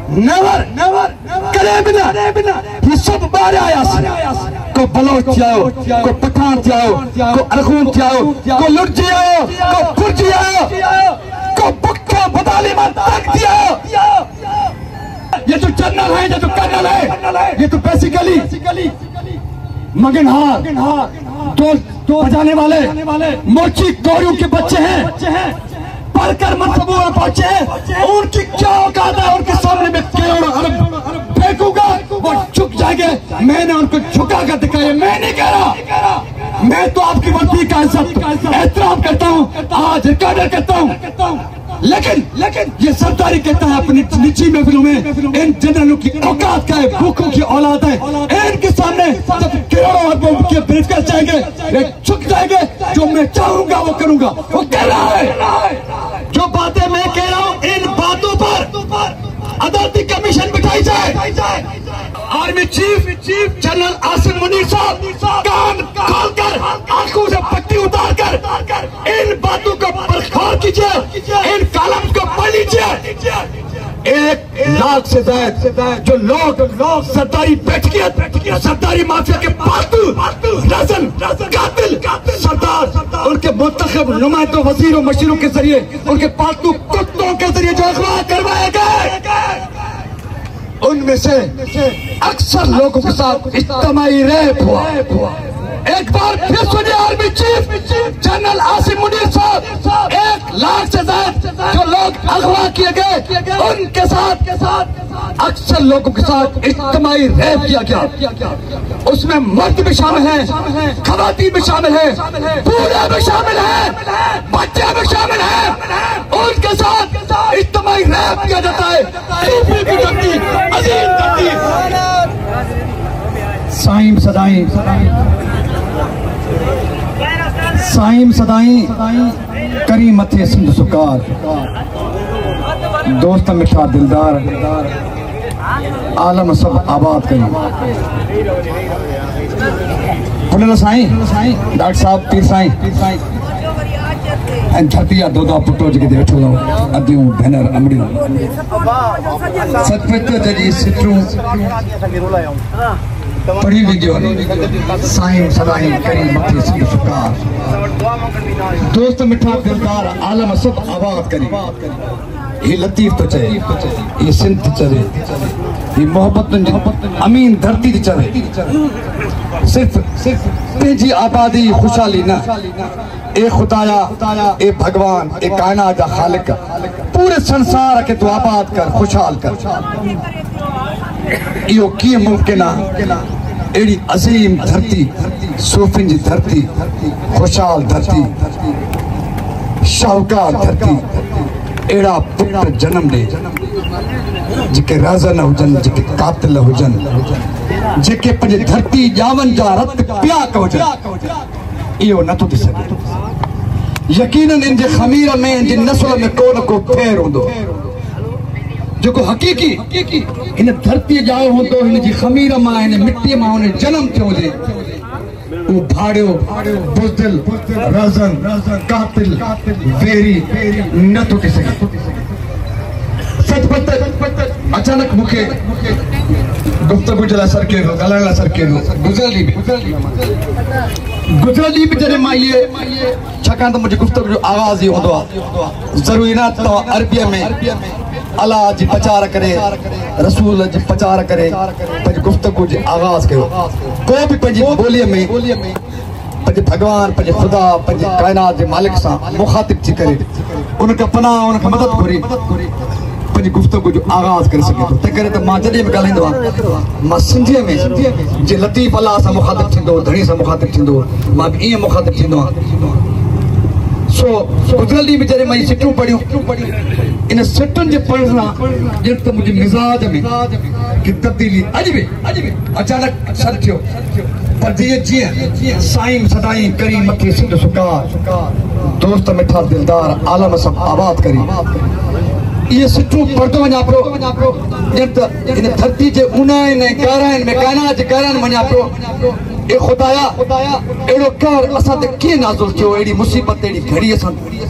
Never کرے بنا یہ سب بارے آیا سی کو بلوچ جاؤ کو پٹھان جاؤ کو ارغون جاؤ کو لٹ جاؤ کو پھر جاؤ کو بکھا بدالی من تک جاؤ یہ تو جنرل ہے یہ تو کرنل ہے یہ تو بیسیکلی مگن ہار دو بجانے والے موچی گوریوں کے بچے ہیں پڑھ کر منصبوں میں پہنچے ہیں ان کی کیا اوقات ہے ان کے سامنے میں کروڑوں ارب پھینکوں گا وہ جھک جائیں گے میں نے ان کو جھکا کر دکھایا میں نہیں کہہ رہا میں تو آپ کی وردی کا عزت احترام کرتا ہوں آج ریکارڈر کرتا ہوں لیکن یہ سرداری کہتا ہے اپنی نجی محفلوں میں ان جنرلوں کی اوقات کا ہے بھوکوں کی اولاد ہے ان کے سامنے جب کروڑوں اربوں کے بریف کر جائیں گے جھک جائیں گے جو میں چاہوں گا وہ کروں گا وہ کہہ رہا ہے جو باتیں میں کہہ رہا ہوں ان باتوں پر عدالتی کمیشن بٹھائی جائے army chief general Asim Munir صاحب کان کھول کر آنکھوں سے پٹی اتار کر ان باتوں کو پرکھور کیجئے ان کالم کو پڑھ لیجئے 1,00,000 سے زائد جو لوگ سرداری بیٹھکیت سرداری مافیا کے پالتو رزن قاتل سردار ان کے منتخب نمائندوں وزیروں مشیروں کے ذریعے ان کے پالتو کتوں کے ذریعے جو اغوا کروائے گئے ان میں سے اکثر لوگوں کے ساتھ اجتماعی ریپ ہوا ایک بار پھر سنیے army chief general Asim Munir صاحب 1,00,000 سے زائد جو لوگ اغوا کیے گئے ان کے ساتھ اکثر لوگوں کے ساتھ اجتماعی ریپ کیا گیا اس میں مرد بھی شامل ہیں خواتین بھی شامل ہیں بوڑھے بھی شامل ہیں بچے بھی شامل ہیں ان کے ساتھ اجتماعی ریپ کیا جاتا ہے سائم صدائیں کری متھے سندھ سکار دوست مٹھا دلدار عالم سب آباد کری پڑھنا سائیں ڈاکٹر صاحب پیر سائیں دھرتیا دودا پٹو جگہ دے وٹھو لو ادیوں بھنر امڑیوں ستپت جی سٹروں پڑھی ویڈیو سائیں صدائیں کری متھے سندھ سکار دوست مٹھا دلدار عالم سب آباد کری یہ لطیف تو چاہے یہ سنت چلے یہ محبت امین دھرتی تی چلے صرف تیجی آبادی خوشحالی نہ اے خدایا اے بھگوان اے کائنات جا خالق پورے سنسار کے تو آباد کر خوشحال کر یہ کی ممکنہ ایڑی عظیم دھرتی صوفین جی دھرتی خوشحال دھرتی شاہکار دھرتی ایڑا پتر جنم دے جکے رازہ نہ ہوجن جکے قاتل ہوجن جکے پنجے دھرتی جاون جا رت پیاک ہوجن ایو نہ تو دے سکے یقیناً ان جے خمیر میں ان جے نسل میں کو پھیر ہوں دو جو کو حقیقی ان دھرتی جاؤ ہوں دو ان جی خمیر ماں ان مٹی ماں انہیں جنم تھے ہو دے وہ بھاڑیو بزدل رازن قاتل ویری نہ تو دے سکے سچ پتر اچانک مکھے گفتگو جلا سر کے رو گلانگا سر کے رو گزرلی بھی جنہیں ماں یہ چھکان تو مجھے گفتگو جو آغاز ہی ہوں دو ضروری نہ تو عربیہ میں اللہ جی پچار کرے رسول جی پچار کرے پنج گفتگو جی آغاز کرو کوئی بھی پنجی بولیے میں پنج بھگوان پنج خدا پنج کائنات جی مالک سا مخاطب جی کرے ان کا پناہ ان کا مدد کری پنج گفتگو جو آغاز کر سکے تو کرے تو ماں جدی میں گالیں دو ماں سندھے میں جی لطیف اللہ سا مخاطب تھیندو دھڑی سا مخاطب تھیندو ماں بھی این مخاطب تھیندو سو گزرلی بھی جرے میں یہ سٹوں پڑھیوں ان سٹن جے پڑھنا جن تو مجھے مزاج میں کہ تبدیلی عجبی اچانک سر تھیو پر جیئے سائیں صدائیں کری مکھی سندھ سکار دوست مٹھا دلدار عالم سب آباد کری یہ سٹوں پڑھتو منیا پرو جن تو ان دھرتی جے انائن کارائن میں کائنات جے کارائن منیا پرو اے خدایا ایڑو کار اسا تے کی نازل کیو ایڑی مصیبت ایڑی گھڑی اسا تے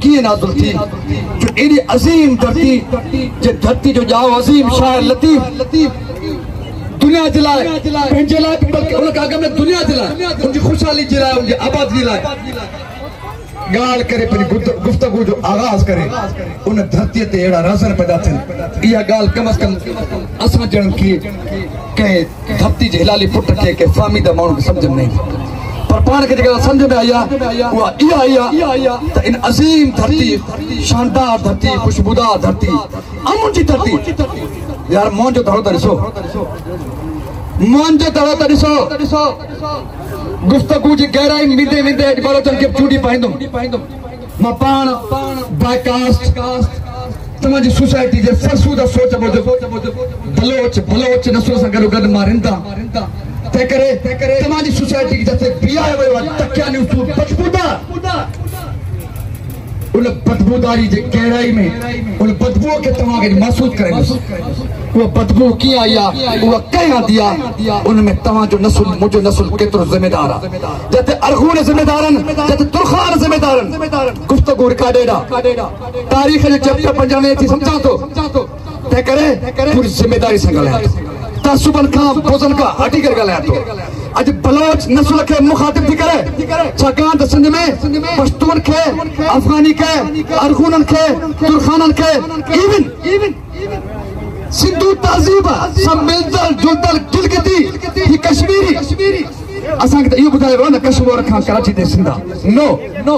कीअं नाज़िल थी जो एॾी अज़ीम धरती जे धरती जो ॼाओ अज़ीम शाइर लतीफ़ दुनिया जे लाइ पंहिंजे लाइ बल्कि उन खां अॻु में दुनिया जे लाइ उनजी ख़ुशहाली जे लाइ उनजी आबादी लाइ ॻाल्हि करे पंहिंजी गुफ़्तगू जो आगाज़ करे उन धरतीअ ते अहिड़ा रज़न पैदा थियनि इहा ॻाल्हि कम अज़ कम असां ॼणनि खे कंहिं धरती जे हिलाली पुट खे कंहिं फ़हमीदा माण्हू खे सम्झ में न ईंदी पर पाण खे जेका सम्झ में आई आहे उहा इहा आई आहे त इन अज़ीम धरती शानदार धरती ख़ुशबूदार धरती अमुन जी धरती यार मोहन जो दड़ो त ॾिसो मोहन जो दड़ो त ॾिसो गुफ़्तगू जी गहराई वेंदे वेंदे अॼु बलोचन खे चूड़ी पाईंदुमि मां पाण बाय कास्ट तव्हांजी सोसाइटी जे फरसूदा सोच मूजिबि बलोच नस्ल सां गॾो गॾु मां रिंदा तंहिं करे तव्हांजी सोसाइटी जिते बीहाए वियो आहे तकिया न्यूज़ बदबूदार उन बदबूदारी जे गहराई में उन बदबूअ खे तव्हांखे महसूस करे उहा बदबू कीअं आई आहे उहा कंहिं आंदी आहे उन में तव्हांजो नस्ल मुंहिंजो नस्ल केतिरो ज़िमेदार आहे जिते अरगून ज़िमेदार आहिनि जिते तुरखान ज़िमेदार आहिनि गुफ़्तगू रिकॉर्डेड आहे तारीख़ जो चैप्टर 95 थी सम्झां थो तंहिं करे पूरी ज़िमेदारी सां ॻाल्हायां थो तासुबनि खां बोज़नि खां हटी करे ॻाल्हायां थो अॼु बलोच नस्ल खे मुखातिब थी करे छाकाणि त सिंध में पश्तून खे अफ़गानी खे अरगूननि खे तुरखाननि खे इवन सिंधू तहज़ीब सब मिलदल जुलदल गिलगिती ही कश्मीरी असांखे त इहो ॿुधायो वियो न कश्मीर खां कराची ते सिंध नो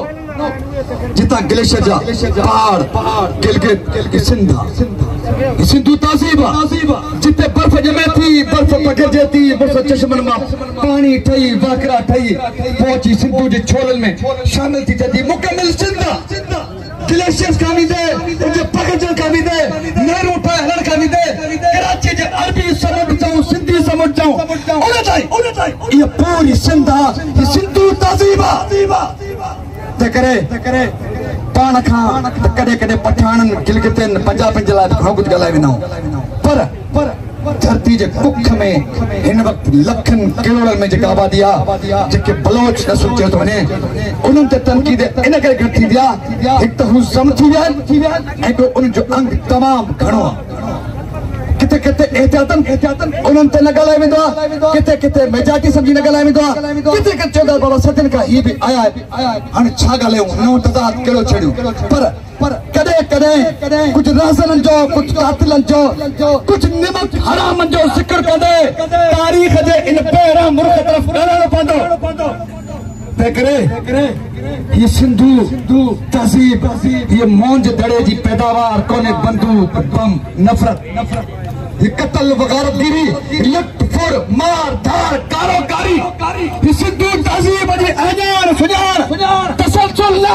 जितां ग्लेशियर जा पहाड़ गिलगित सिंध सिंधू तहज़ीब जिते बर्फ ॼमे थी बर्फ पकिड़जे थी बर्फ चश्मनि मां पाणी ठही वाकरा ठही पहुची सिंधू जे छोलनि में शामिल थी थी मुकमिल सिंध ग्लेशियर्स खां वेंदे उनजे पकिड़जण खां वेंदे नहरूं ठाहे हलण खां वेंदे कराची जे अरबी समुंड चऊं सिंधी समुंड चऊं उन ताईं इहा पूरी सिंध आहे हीअ सिंधू तहज़ीब तंहिं करे पाण खां कॾहिं कॾहिं पठाणनि गिलगितनि पंजाबनि जे लाइ घणो कुझु ॻाल्हाए वेंदा आहियूं पर धरती जे कुख में हिन वक़्तु लखनि करोड़नि में जेका आबादी आहे जेके बलोच नस्ल चयो थो वञे उन्हनि ते तनक़ीद इन करे घटि थींदी आहे हिकु त हू ज़म थी विया आहिनि ऐं ॿियो उन्हनि जो अंग तमामु घणो आहे किथे किथे एहतियातन उन्हनि ते न ॻाल्हाए वेंदो आहे किथे किथे मेजॉरिटी सम्झी न ॻाल्हाए वेंदो आहे किथे किथे चवंदा बाबा सदियुनि खां हीअ बि आया हाणे छा ॻाल्हायूं नओं तज़ाद कहिड़ो छेड़ियूं पर कॾहिं कॾहिं कुझु रहज़ननि जो कुझु कातिलनि जो कुझु निमक हरामनि जो ज़िक्र कंदे तारीख़ जे इन पहिरां मुल्क तरफ़ ॻाल्हाइणो पवंदो तंहिं करे ये सिंधू तहज़ीब ये मौज दड़े जी पैदावार कोने बंदूक बम नफरत ये कत्ल वगारतगिरी लुट फुर मार धार कारोकारी ये सिंधू तहज़ीब जी अजान सुजान तसलसल न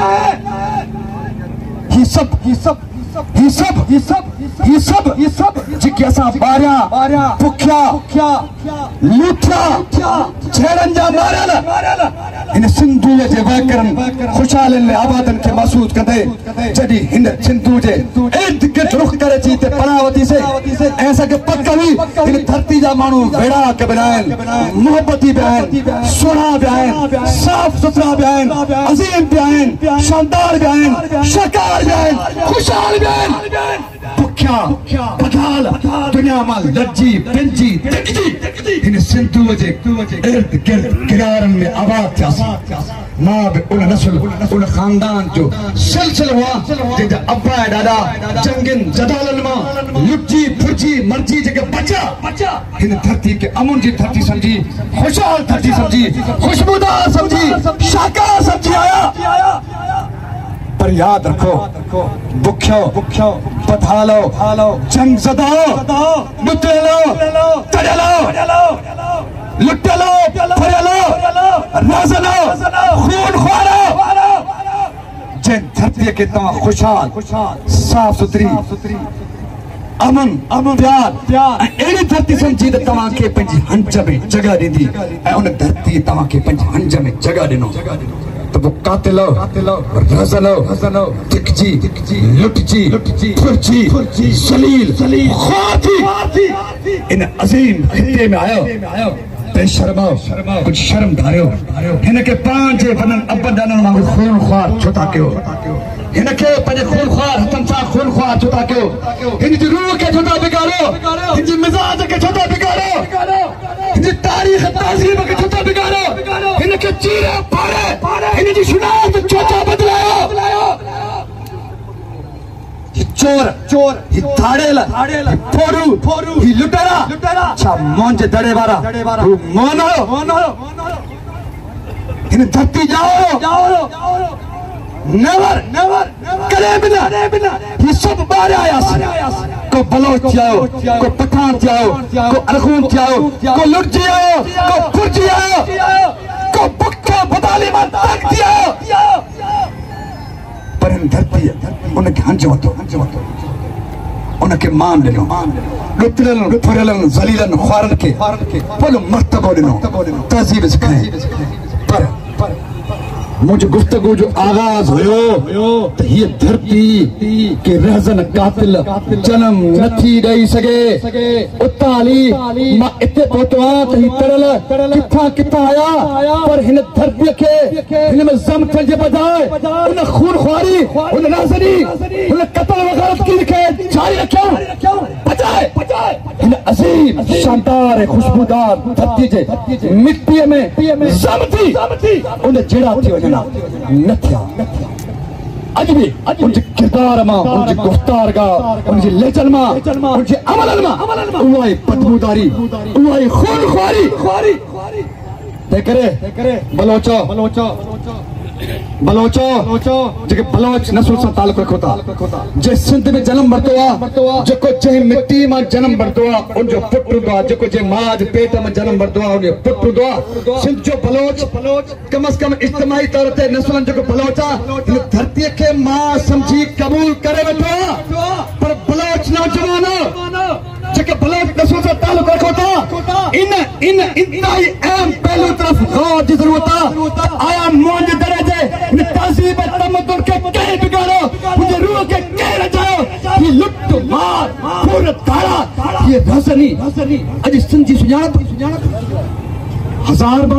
ये सब जेके असां ॿारियां भुखिया लूठिया छेड़नि जा मारियल हिन सिंधूअ जे वहकरनि ख़ुशहालियुनि में आबादनि खे महसूस कंदे जॾहिं हिन सिंधू जे इर्द गिर्द रुख़ करे अची हिते पनाह वरितीसीं ऐं असांखे पक हुई हिन धरती जा माण्हू वेड़ाक बि आहिनि मुहबती बि आहिनि सुहिणा बि आहिनि साफ़ सुथरा बि आहिनि अज़ीम बि आहिनि शानदार बि आहिनि शाकार बि आहिनि ख़ुशहाल बि आहिनि भुखिया बदहाल दुनिया मां लज्जी पिंजी हिन सिंधूअ जे इर्द गिर्द किनारनि में आबाद थियासीं मां बि उन नस्ल उन ख़ानदान जो सिलसिलो आहे जंहिंजा अब्बा ऐं ॾाॾा जंगनि जदालनि मां लुटजी फुरजी मरजी जेके बचा हिन धरती खे अमुन जी धरती सम्झी ख़ुशहाल धरती सम्झी ख़ुशबूदार सम्झी शाकार सम्झी आया पर याद रखो बुखियो बदहालो जंग ज़दा लुटेलो तड़ियलो लुटेलो फरियलो राज़नो खून ख्वारो जिन धरतीअ खे तव्हां ख़ुशहाल साफ़ सुथरी अमन प्यार अहिड़ी धरती सम्झी त तव्हांखे पंहिंजी हंज में जॻह ॾींदी ऐं उन धरती तव्हांखे पंहिंजी हंज में जॻह ॾिनो तो वो कातिलो रज़नो टिकजी लुटजी फुरजी सलील ख्वाती इन अज़ीम खिते में आयो त بے شرماؤ کچھ شرم دھارے ہو ہن کے پانچ بنن ابا دانن مانگو خون خوار چھتا کے ہو ہن کے پنج خون خوار ہتن سا خون خوار چھتا کے ہو ہن جی روح کے چھتا بگاڑو ہن جی مزاج کے چھتا بگاڑو ہن جی تاریخ تہذیب کے چھتا بگاڑو ہن کے چیرے پاڑے ہن جی شناخت چھتا بدلاؤ چور ہی دھاڑیلا ہی پھوڑو ہی لٹڑا چھا مونج دڑے وارا مونو ہن دھرتی جاؤ نیور کرے بنا یہ سب بارے آیا کو بلوچ جاؤ کو پٹھان جاؤ کو ارخون جاؤ کو لٹ جاؤ کو پھر جاؤ کو بکھا بدالی میں تک جاؤ پر ان دھرتی ان کے ہنج وطو ان کے مان دنو لطلن پھرلن زلیلن خوارن کے پلو مرتبہ دنو تہذیب سکھائیں پر مجھے گفتگو جو آغاز ہوئے تو یہ دھرتی کہ رہزن قاتل جنم نتھی رہی سگے اتالی ماں اتے پوتوان تہی ترل کتھا آیا پر ہن دھرتی کے ہن میں زم تھنجے بجائے انہیں خون خواری انہیں رہزنی انہیں قتل وغیرت کی لکھے جاری رکھیں بجائے انہیں عظیم شاندار خوشبودار دھرتی جے مٹی میں زم تھی انہیں جڑا تھی وجہ نتھیا اج بھی ان جی کردار ماں ان جی گفتار گا ان جی لیچن ماں ان جی عمل ماں اوہی بدبوداری اوہی خون خواری دیکھرے بلوچو جگہ بلوچ نسل سے تعلق رکھوتا جے سندھ میں جنم بڑھتوا جو کو جے مٹی میں جنم بڑھتوا ان جو پٹر دعا جو کو جے ماج پیٹ میں جنم بڑھتوا ان جو پٹر دعا سندھ جو بلوچ کم از کم اجتماعی طور تے نسلن جو کو بلوچا دھرتی کے ماں سمجھی قبول کرے بیٹھوا پر بلوچ نوجوانو جگہ بلوچ نسل سے تعلق رکھوتا ان انتہائی اہم پہلو طرف غور دی ضرورتا آیا مونج درجے تہذیب تمدن کے کہیں بگاڑو مجھے روح کے کہیں رجاؤ یہ لٹ مار پورا دھاڑا یہ رہزنی اج سنجی سجانت ہزار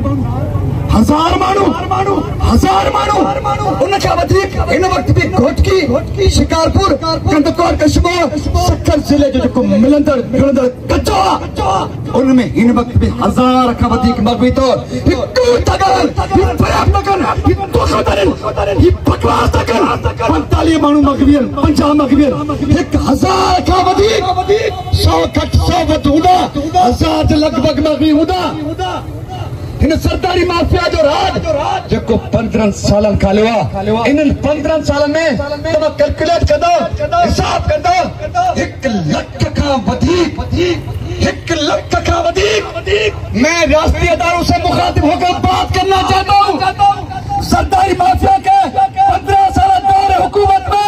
مانو انہیں کیا بدریک انہیں وقت بھی گھوٹکی شکارپور کندکور کشمو سکھر ضلع جو کو ملندر کچوا ان میں ان وقت بھی ہزار کا بدریک مغوی طور یہ کوٹ تگن یہ پریاب تگن یہ دوخو ترین یہ بکواس تگن 45 مانو مغوین 50 مغوین 1000 کا بدریک 100 کٹ 100 ود ہودا 1000 لگ بگ مغوی ہودا انہیں سرداری مافیا جو راج جو کو 15 سالن کھالوا انہیں 15 سالن میں تمہیں کلکولیٹ کر دو حساب کر دو 1 لکھ کا ودیق 1 لکھ کا ودیق میں ریاستی اداروں سے مخاطب ہو کر بات کرنا چاہتا ہوں سرداری مافیا کے 15 سالن دور حکومت میں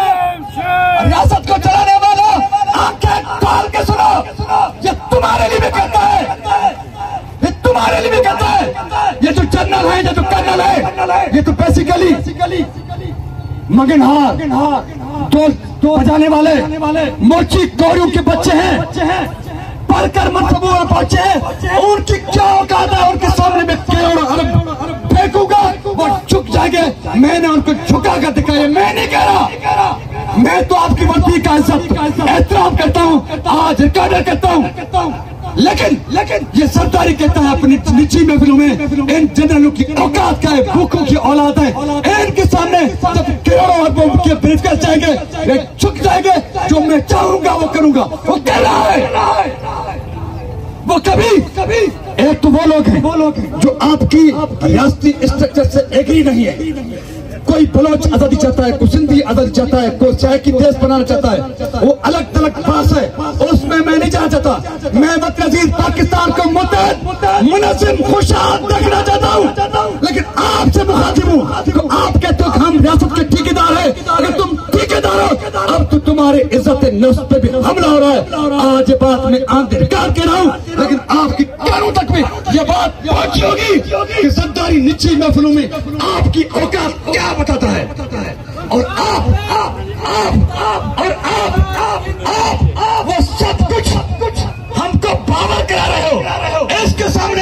ریاست کو چلانے والا آنکھیں کھول کے سنو یہ تمہارے لیے بھی کہتا ہے تمہارے لیے بھی کہتا ہے یہ جو جنرل ہے یہ جو کرنل ہے یہ تو بیسیکلی مگنہار دو بجانے والے موچی کوریوں کے بچے ہیں پڑھ کر مرتبہ اور پہنچے ہیں ان کی کیا اوقات ہے ان کے سامنے میں کروڑ ارب پھینکوں گا وہ جھک جائیں گے میں نے ان کو جھکا کر دکھایا میں نہیں کہہ رہا میں تو آپ کی وردی کا عزت احترام کرتا ہوں آج ریکارڈر کرتا ہوں لیکن یہ سرداری کہتا ہے اپنی نچی محفلوں میں ان جنرلوں کی اوقات کا ہے بھوکوں کی اولاد ہے ان کے سامنے جب کروڑوں اربوں کے بریف کر جائیں گے یہ جھک جائیں گے جو میں چاہوں گا وہ کروں گا وہ کہہ رہا ہے وہ کبھی ایک تو وہ لوگ ہیں جو آپ کی ریاستی اسٹرکچر سے ایگری نہیں ہے کوئی بلوچ آزادی چاہتا ہے کوئی سندھی آزادی چاہتا ہے کوئی چاہے کی دیش بنانا چاہتا ہے وہ الگ تلگ باس ہے اس میں نہیں جانا چاہتا میں وطن عزیز پاکستان کو متحد منظم خوشحال دیکھنا چاہتا ہوں لیکن آپ سے مخاطب ہوں تو آپ کہتے ہو کہ ہم ریاست کے ٹھیکیدار ہیں اگر تم ٹھیکیدار ہو اب تو تمہارے عزت نفس پہ بھی حملہ ہو رہا ہے آج یہ بات میں آندھ ریکارڈ کر رہا ہوں لیکن آپ کی کانوں تک بھی یہ بات پہنچی ہوگی کہ سرداری نچی محفلوں میں آپ کی اوقات کیا بتاتا ہے اور آپ وہ سب کچھ ہم کو باور کرا رہے ہو اس کے سامنے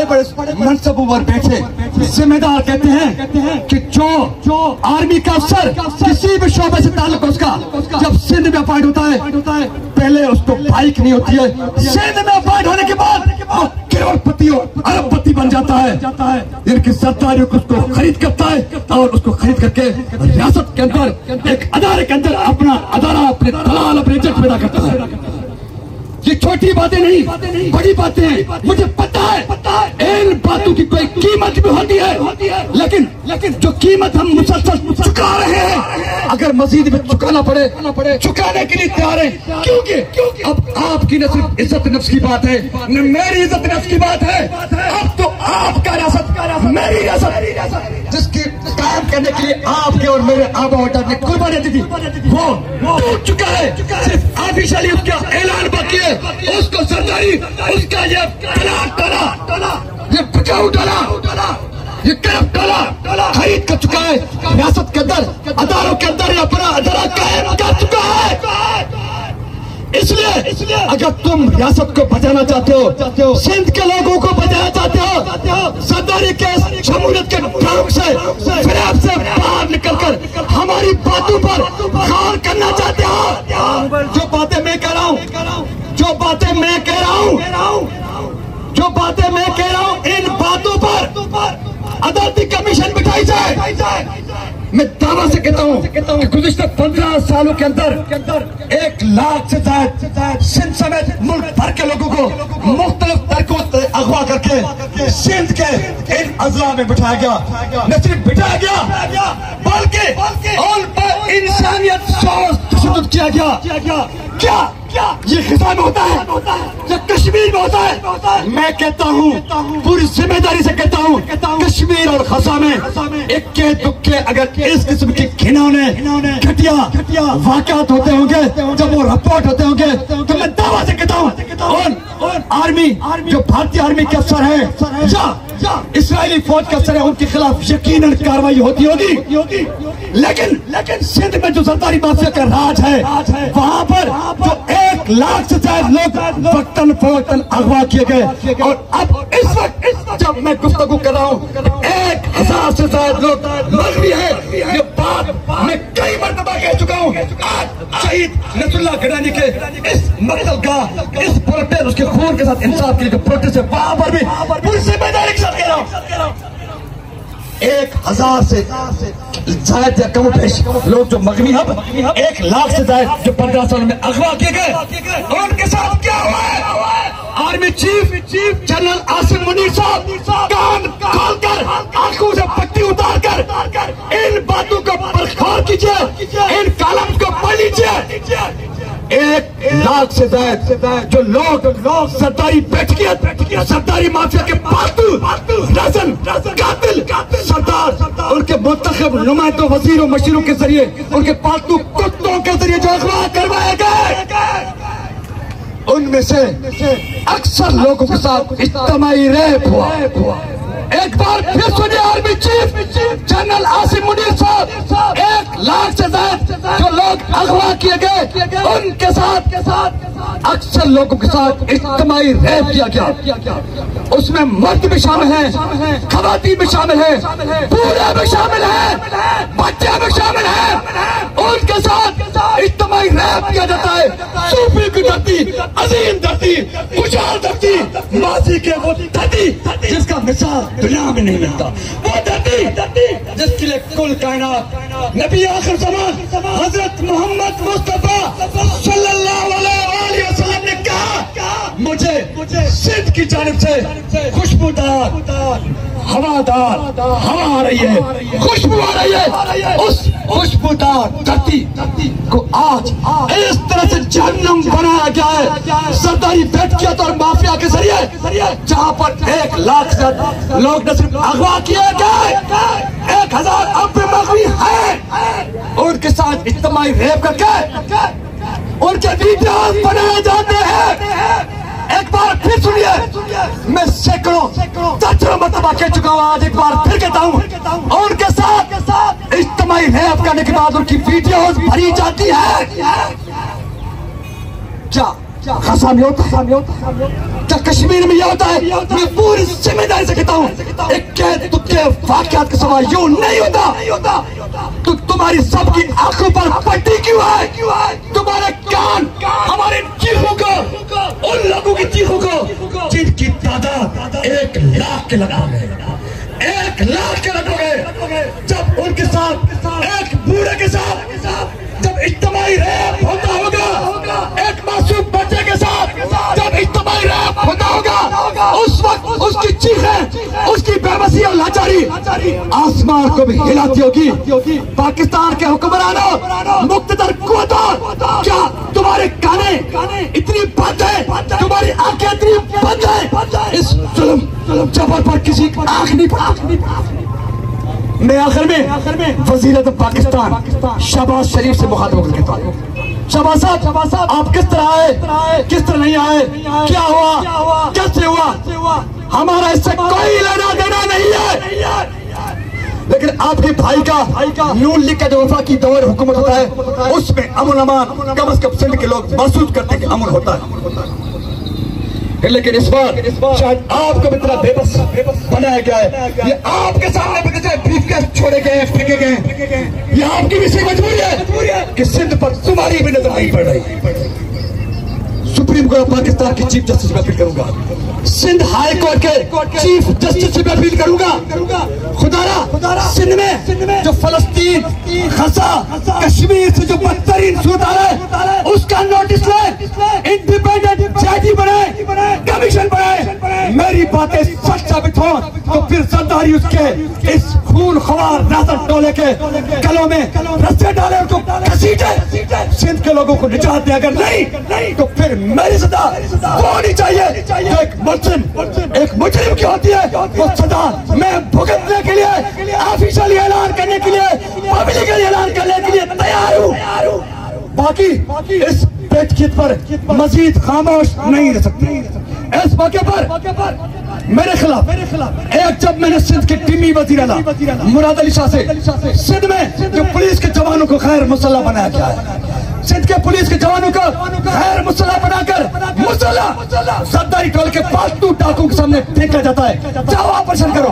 बड़े मनसबों पर बैठे जिम्मेदार कहते हैं कि जो आर्मी का अफसर किसी भी शोबे से ताल्लुक है उसका, जब सिंध में अपॉइंट होता है पहले उसको बाइक नहीं होती है, सिंध में अपॉइंट होने के बाद वो करोड़पति और अरबपति बन जाता है। इनकी सरदारी उसको खरीद करता है और उसको खरीद करके रियासत के अंदर एक अदारे के अंदर अपना अदारा, अपने दलाल, अपने एजेंट पैदा करता है। ये छोटी बातें नहीं, बड़ी बातें हैं। मुझे पता है इन बातों की कोई कीमत भी होती है, लेकिन जो कीमत हम मुसलसल चुका रहे हैं, अगर मजीद में चुकाना पड़े चुकाने के लिए तैयार हैं। क्योंकि अब आपकी न सिर्फ इज्जत नफ्स की बात है, न मेरी इज्जत नफ्स की बात है, अब तो आपका रियासत मेरी रियासत जिसकी कायम करने के लिए आपके और मेरे आबा अजदाद ने कुर्बानी दी थी, वो टूट चुका है। सिर्फ ऑफिशियली उसका ऐलान बाकी है, उसको सरदारी, उसका ये डाला, ये बचाओ डाला, ये करप डाला खरीद कर चुका है। रियासत के अंदर, अदारों के अंदर अपना अदारा कायम कर चुका है। इसलिए अगर तुम रियासत को बचाना चाहते हो, सिंध के लोगों को बचाना चाहते हो, सरदारी के शमूलियत के ड्राम से फिराब से बाहर निकलकर हमारी बातों पर गौर करना चाहते हो, जो बातें मैं कह रहा हूँ, इन बातों पर अदालती कमीशन बिठाई जाए। मैं दावा से कहता हूँ कि गुज़िश्ता 15 सालों के अंदर 1 लाख से ज्यादा सिंध समेत मुल्क भर के लोगों को मुख्तलिफ तरीकों से अगवा करके सिंध के इन अजला में बिठाया गया। न सिर्फ बिठाया गया बल्कि उन पर इंसानियत तशद्दुद किया गया। क्या ये खिजा में होता है या कश्मीर में होता है? मैं कहता हूँ, पूरी जिम्मेदारी से कहता हूँ, कश्मीर और खसा में इक्के दुक्के अगर इस किस्म के घिनौने घटिया वाक़यात होते होंगे, जब वो रिपोर्ट होते होंगे, तो मैं दावा से कहता हूँ आर्मी, जो भारतीय आर्मी के अफसर है या इस्राएली फौज के अफसर है, उनके खिलाफ यकीनन कार्रवाई होती होगी। लेकिन सिंध में जो सरदारी माफिया का राज है, वहाँ पर जो 1 लाख से ज्यादा लोग वक्तन फवक्तन अगवा किए गए, और अब इस वक्त जब मैं गुफ्तगू कर रहा हूँ 1000 से ज्यादा लोग मरवी है। ये बात मैं कई मरतबा कह चुका हूँ। आज शहीद नसरुल्लाह गडानी के इस मकतल का, इस प्रोटेस्ट, उसके खून के साथ इंसाफ के लिए प्रोटेस्ट है, वहां पर भी पूरी जिम्मेदारी के साथ कह रहा हूँ 1000 से ज्यादा या कम पेश लोग जो मगनी, अब 1 लाख से ज्यादा जो 15 साल में अगवा किए गए, उनके साथ क्या हुआ है? Army chief general Asim Munir साहब कान खोलकर, आंखों से पट्टी उतारकर इन बातों को बर्खास्त कीजिए, इन कॉलम को पढ़ लीजिए। 1 लाख से ज्यादा जो लोग सरदारी बैठकियां, सरदारी माफिया के पालतू रजन कातिल सरदार, उनके मुंतखब नुमाइंदों, वजीरों, मशीरों के जरिए, उनके पालतू कुत्तों के जरिए जो अगवा करवाए गए, उनमें से अक्सर लोगों के साथ इज्तिमाई रेप हुआ। एक बार फिर सुनिए, army chief general Asim Munir साहब, 1 लाख से ज्यादा जो लोग अगवा किए गए, उनके साथ अक्सर लोगों के साथ इज्तिमाई रेप किया गया। उसमें मर्द भी शामिल हैं, खवातीन भी शामिल हैं, बूढ़े भी शामिल हैं, बच्चे भी शामिल हैं, उनके साथ इज्तिमाई रेप किया जाता है। सूफी की धरती, अजीम धरती, खुशहाल धरती, माजी के वो धरती जिसका मिसाल दुनिया में नहीं मिलता, वो धरती जिसके लिए कुल कायनात नबी आखिर ज़मान हजरत मोहम्मद मुस्तफा सल्लल्लाहु अलैहि वसल्लम ने कहा, मुझे सिंध की जानिब से खुशबूदार हवादार हवा आ रही है, खुशबू आ रही है। उस खुशबूदार धरती को आज इस तरह से जहन्नम बनाया गया है सरदारी बैठकियां और माफिया के जरिए, जहां पर 1 लाख से लोग न सिर्फ अगवा किए गए, 1000 अब भी मगवी है, उनके साथ इज्तिमाई रेप करके उनके वीडियोस बनाए जाते हैं। एक बार फिर सुनिए, मैं सैकड़ों दर्जनों मरतबा कह चुका हूँ, आज एक बार फिर कहता हूँ, और उनके साथ इज्तिमाई रेप करने के बाद उनकी वीडियोस भरी जाती है। क्या खसा में होता? क्या کشمیر میں یہ ہوتا ہے، میں پوری ذمہ داری سے کہتا ہوں، ایک قید تکے واقعات کا سوال یوں نہیں ہوتا. تو تمہاری سب کی آنکھوں پر پٹی کیوں ہے؟ تمہارے کان ہمارے چیخوں کو، ان لوگوں کی چیخوں کو جن کی تعداد 1,00,000 کے لگا گئے، 1,00,000 کے لگا گئے، جب ان کے ساتھ ایک بوڑھے کے ساتھ جب اجتماعی ریپ ہوتا ہوگا، ایک معصوم بچے کے ساتھ جب اجتماعی ریپ ہوتا ہوگا، اس وقت اس کی چیخیں، اس کی بے بسی اور لاچاری آسمان کو بھی ہلاتی ہوگی. پاکستان کے حکمرانوں، مقتدر قوتوں، کیا تمہارے کانے اتنی بند ہیں، تمہاری آنکھیں اتنی بند ہیں، اس ظلم جبر پر کسی کی آنکھ نہیں پڑتی؟ میں آخر میں وزیر اعظم پاکستان شہباز شریف سے مخاطب کہتا ہوں، شہباز صاحب آپ کس طرح آئے، کس طرح نہیں آئے، کیا ہوا، کیسے ہوا، ہمارا اس سے کوئی لینا دینا نہیں ہے. لیکن آپ کے بھائی کا نون لیگ کا جو وفاقی دور حکومت ہوتا ہے، اس میں امن امان کم از کم سندھ کے لوگ محسوس کرتے ہیں کہ امن ہوتا ہے. لیکن اس بار شاید آپ کو اتنا بے بس بنایا گیا ہے، یہ آپ کے سامنے بریف کیس چھوڑے گئے، پھینکے گئے، یہ آپ کی بھی سی مجبوری ہے کہ سندھ پر تمہاری بھی نظر نہیں پڑ رہی. سپریم کورٹ آف پاکستان کی چیف جسٹس میں اپیل کروں گا، سندھ ہائی کورٹ کے چیف جسٹس سے میں اپیل کروں گا، خدا سندھ میں جو فلسطین، غزہ، کشمیر سے جو بدترین صورت ہے اس کا نوٹس لے، انڈیپینڈنٹ جج بنائے، کمیشن بنائے. میری باتیں سچ ثابت ہوں تو پھر زرداری اس کے اس خون خوار ناصر ٹولے کے گلوں میں رسے ڈالے، ان کو گھسیٹے، سندھ کے لوگوں کو نجات دے. اگر نہیں تو پھر میری صدا وہ ہونی چاہیے، ایک مجرم کی ہوتی ہے، وہ صدا میں بھگتنے کے لیے، آفیشلی اعلان کرنے کے لیے، پبلکلی اعلان کرنے کے لیے تیار ہوں. باقی اس پیٹ کھیت پر مزید خاموش نہیں رہ سکتے. اس موقع پر میرے خلاف ایک جب میں نے سندھ کے ٹیمی وزیر اعلیٰ مراد علی شاہ سے سندھ میں جو پولیس کے جوانوں کو غیر مسلح بنایا گیا ہے، سندھ کے پولیس کے جوانوں کو غیر مسلح بنا کر مسلح زرداری ٹول کے پالتو ڈاکوں کے سامنے پھینکا جاتا ہے. جاؤ آپریشن کرو.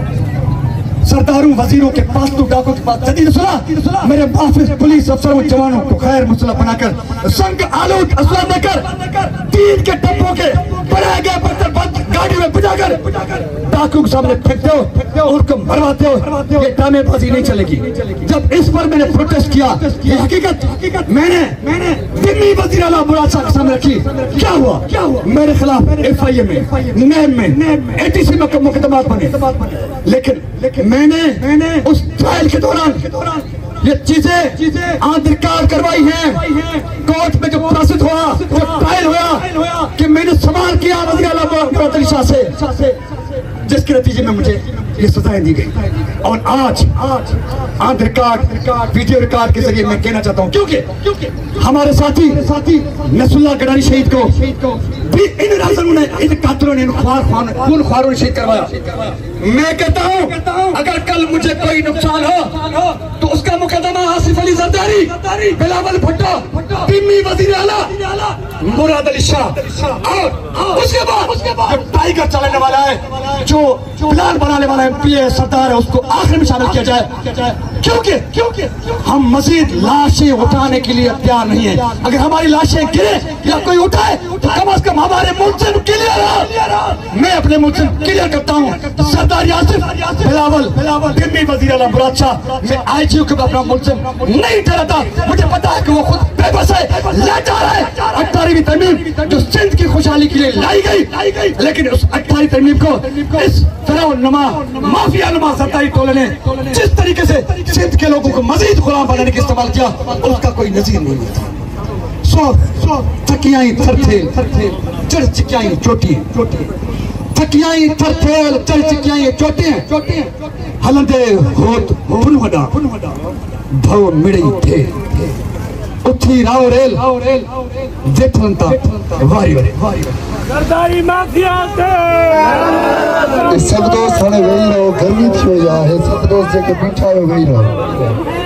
سرداروں وزیروں کے پالتو ڈاکوں کے پاس جدید سنا میرے محافظ پولیس افسروں جوانوں کو غیر مسلح بنا کر سنگ آلود اسلحہ دے کر تین کے ڈبوں کے بنائے گئے برتن بند گاڑی میں بجا کر ڈاکوں کے سامنے پھینکتے ہو اور کو مرواتے ہو. یہ ڈرامے بازی نہیں چلے گی. جب اس پر میں نے پروٹیسٹ کیا، یہ حقیقت میں نے دلی وزیر اعلیٰ مراد شاہ کے سامنے رکھی. کیا ہوا؟ میرے خلاف FIA میں، نیب میں، ATC میں مقدمات بنے. لیکن میں نے اس ٹرائل کے دوران یہ چیزیں آدھرکار کروائی ہیں. کورٹ میں جو پروسیس ہوا، جو ٹرائل ہوا کہ میں نے سوال کیا وزیر اعلیٰ مراد علی شاہ سے، جس کے نتیجے میں مجھے یہ سزائیں دی گئی. اور آج آدھر کارڈ، ویڈیو ریکارڈ کے ذریعے میں کہنا چاہتا ہوں، کیونکہ ہمارے ساتھی نصر اللہ گڈانی شہید کو بھی ان قاتلوں نے، خون خواروں نے شہید کروایا. میں کہتا ہوں اگر کل مجھے کوئی نقصان ہو تو اس کا مقدمہ آصف علی زرداری، بلاول بھٹو، ٹیمی وزیر اعلیٰ مراد علی شاہ، اور اس کے بعد جو ٹائیگر چلانے والا ہے، جو پلان بنانے والا MPA سردار ہے، اس کو آخر میں شامل کیا جائے. کیونکہ ہم مزید لاشیں اٹھانے کے لیے تیار نہیں ہیں. اگر ہماری لاشیں گرے یا کوئی اٹھائے تو کم از کم ہمارے ملزم کلیئر ہو. میں اپنے ملزم کلیئر کرتا ہوں. سردار آصف، بلاول، ٹیمی وزیر اعلیٰ مراد شاہ، میں IGO کو اپنا ملزم نہیں ٹھہراتا. مجھے پتا ہے کہ وہ خود بے بس ہے، لاچار ہے. 18ویں ترمیم جو سندھ کی خوشحالی کے لیے لائی گئی، لیکن اس 18ویں ترمیم کو اس فرعون نما، مافیا نما زرداری ٹولے نے جس طریقے سے سندھ کے لوگوں کو مزید غلام بنانے کے استعمال کیا، اس کا کوئی نظیر نہیں ہوتا. سو تھکیائیں تھر تھیل، چڑھ چکیائیں چوٹی، تھکیائیں تھر تھیل، چڑھ چکیائیں چوٹیں، ہلندے ہوت بھن وڈا، بھو مڑی تھے، اٹھی راو ریل، جیٹھن تا واری زرداری مافیا سب دوست ہنے وہی رہو، گرمی تھی ہو جائے، سب دوست جے کے بیٹھا ہو وہی رہو.